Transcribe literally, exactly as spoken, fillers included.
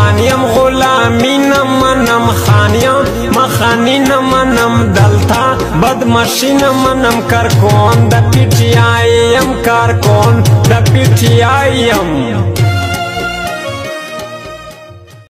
خانیم غلامی نمنم خانیم مخانی نمنم دلتا بدمشی نمنم کارکون د پی ٹی آئی ایم کارکون د پی ٹی آئی ایم